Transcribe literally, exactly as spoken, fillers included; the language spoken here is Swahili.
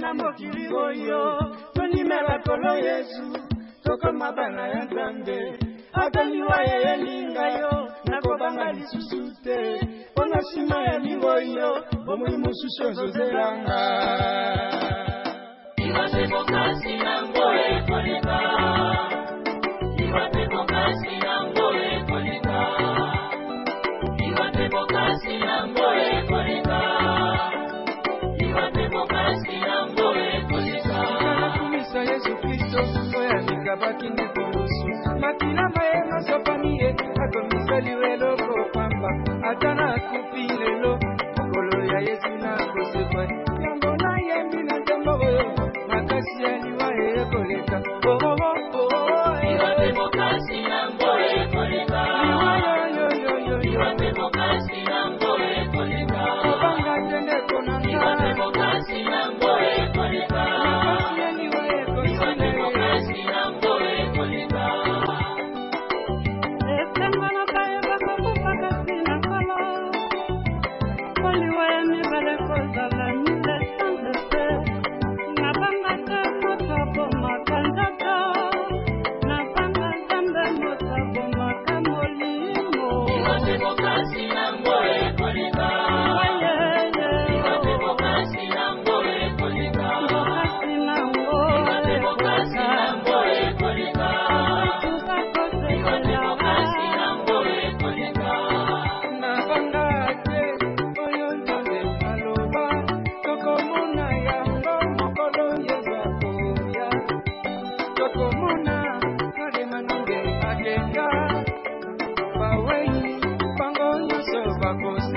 na mokili oyo tonimela kolo Yesu toko mabana ya Nzambe ataliwa ye linga yo nakobanga lisusu te pona sima ya lingoyo bomoi mosusu ozozelanga iwape bokasi nango ekoleka iwape bokasi nango ekoleka iwape bokasi nango ekoleka iwape bokasi nango ekoleka nakumisa Yesu Kristo oya mikabaki ndekolusu makila mayenga sopanie akomisa liweloko pamba atana kupi lelo mokolo ya Yesu na kosekwe yango na yembi na ntembo oyo makasi ya liwa ekoleka iwape bokasi nango ekoleka iwape bokasi nango ekoleka obanga tendeko na nga iwape bokasi nango ekoleka makasi ya liwa iwape ekosile bokasi nango ekoleka iwape bokasi nango ekoleka iwape bokasi nango ekoleka iwape bokasi nango ekoleka iwape bokasi nango ekoleka nabanga te oyo Nzambe aloba tokomona yango mokolo Yesu akoya tokomona malema nange agenda bawei bango nyonso bakose